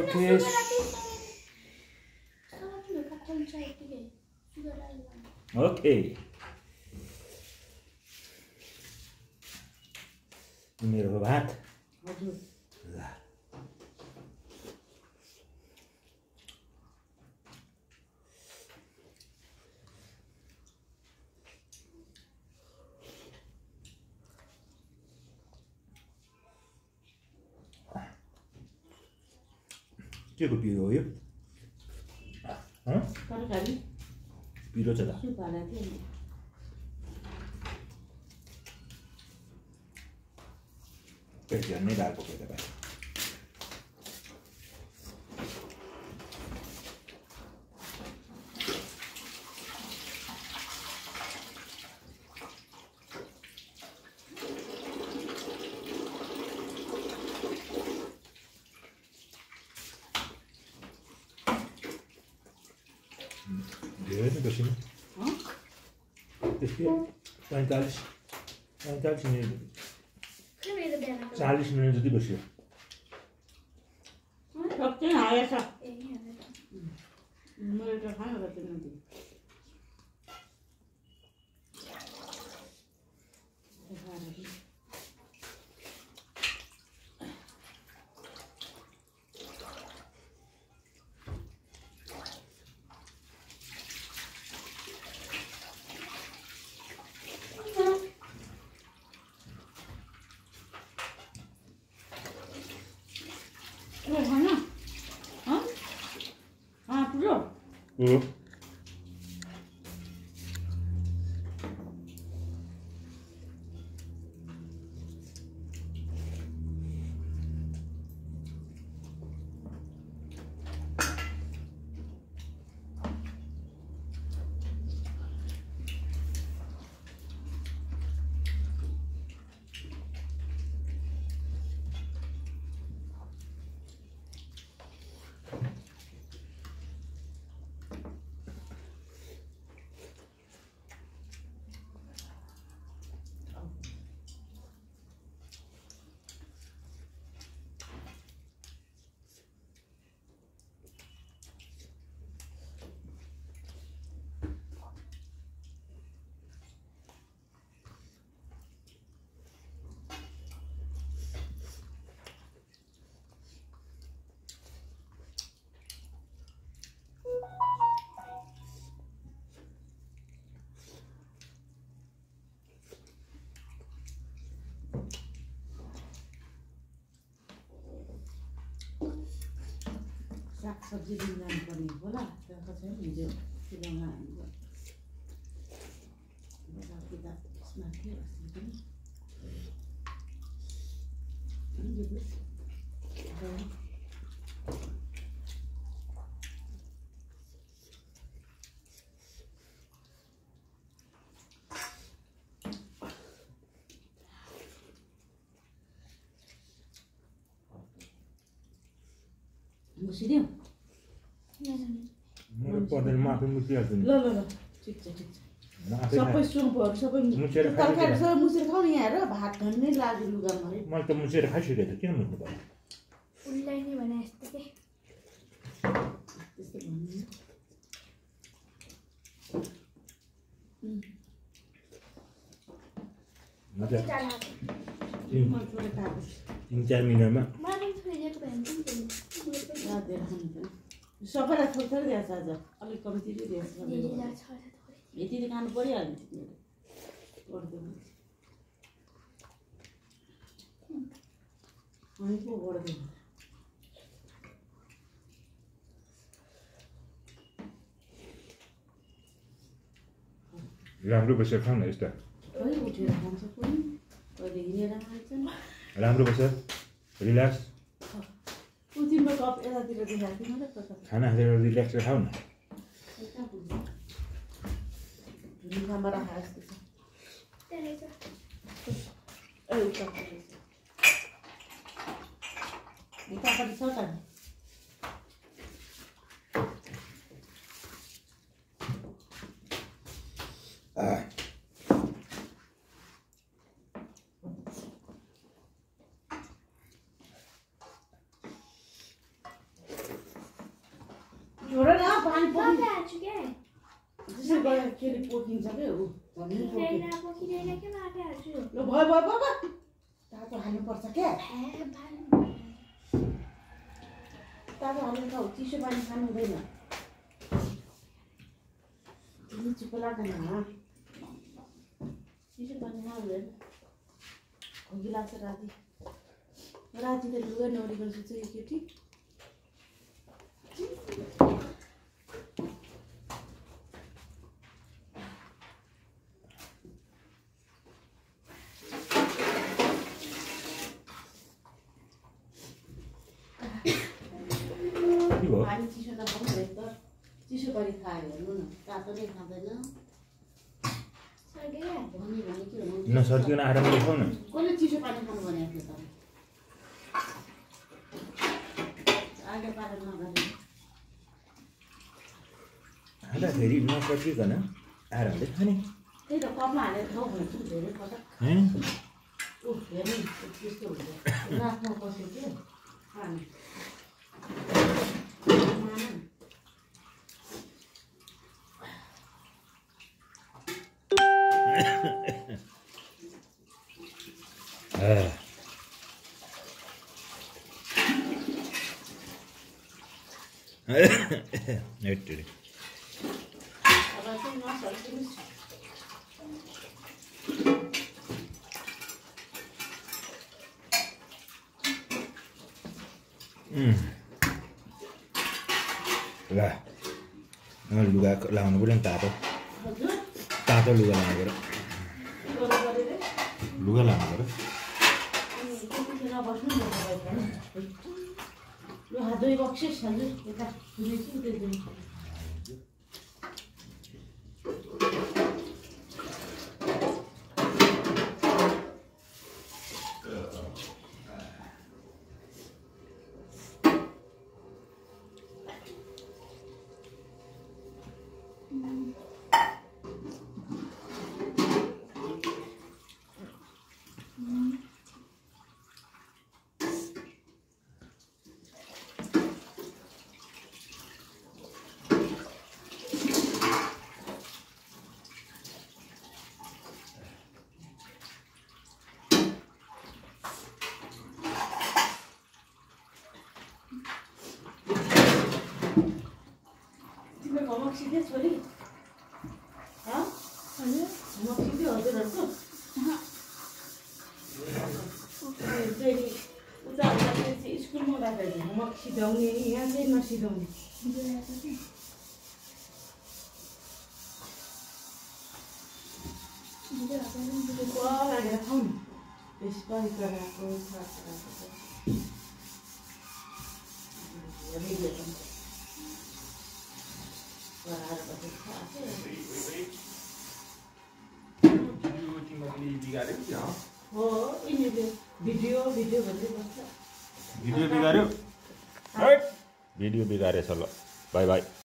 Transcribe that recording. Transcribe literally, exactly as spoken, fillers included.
Okay. Okay. मेरो भात हजुर ल के को पिरो हो यो ह तरकारी पिरो छ त सुप हाले थिए पेट झन्नै डालको के त भाइ धेरै नै बस्यो नि त्यसकै पैँतालिस पैँतालिस मिनट चालीस मिनट जति बस्यो सक्छ हालेछ मैले त खानु पर्दैन Mm-hmm. साग सब्जी दिन जानुपर्ने होला त्यहाँ कसै हिजो सिलाउन हाम्रो बजार किताब त्यसमा थियो अस्ति पनि मुसिदियो मेरो पर्दैन म आफै मुसिहाल्छु ल ल ल ठिक छ ठिक छ सबै सुपहरू सबै मुसेर तरकारी सबै मुसेर खाऊ नि यहाँ र भात खानै लाग्यो लुगामा है मैले त मुसेर खाइसकेँ त किन मुस्नु पर्यो उल्लाई नै भने यस्तो के त्यस्तो भन्नु मजा तिन चार मिनटमा सबैलाई थोरै थोरै दिएछ आज अलिक कम्ती दिएछ यति त खानु परिहाल्यो गर्दैन अनि पो गर्दैन राम्रो बसेर खाऊ न यस्ता कहिले उठेर खान्छ कोही कहिले हिँडेर खान्छ राम्रो बसेर रिल्याक्स तिम्रो कप यतातिर देखाएको थिएन र खाना खाएर रिल्याक्स खाऊ न ढुङ्गामा राखेर जस्तो छ उतापट्टि छ त छोड न पानी पोखिन्छु के त्यसै गएर केले पोखिन्छ के हो भन्नु पोखिदैन पोखिदैन के माटे हाल्छु ल भयो भयो बाबा तातो हाल्नु पर्छ के तातो हाल्नु त चिसो पानी खानु हुँदैन तिमी चुप लाग्दैन चिसो पानी खानुहुँदैन खोकी लाग्छ राति राति त लुगा नोरेको छु चाहिँ केटी पानी चिसो त खाउँदैन त चिसो पानी खायो हेर्नु न तातो नै खाँदैन भनी भनी के हो नसर्किन आरामले खाऊ न कसले चिसो पानी खानु भनेको थियो त आगे पारा नगरे हाल्दा फेरि नसर्किकन आरामले खाने त्यही त कपमा हालेर खाऊ भन्छु धेरै पटक हैं ओ हेर्नु त्यस्तो हुन्छ रातमा बस्यो के खानु नेट अब चाहिँ नसर्किनुहोस् ल लुगा लाउनु पर्यो नि तातो तातो लुगा लाउनु पर्यो लुगा लाउनु पर्यो ल दुई बक्सेस हजुर यता दुईछिन त्यो homework सीधे छोरी हाँ homework सीधे होते रहते तेरी उता उता तेरी स्कूल में बात है homework सीधे होने यहाँ से ना सीधे होने मुझे आता है मुझे क्या लग रहा था इस बार कर रहा कोई था अभी देखो हो भिडियो भिडियो भन्दै बस्छ भिडियो बिगार्यो भिडियो बिगारेछ ल बाई बाई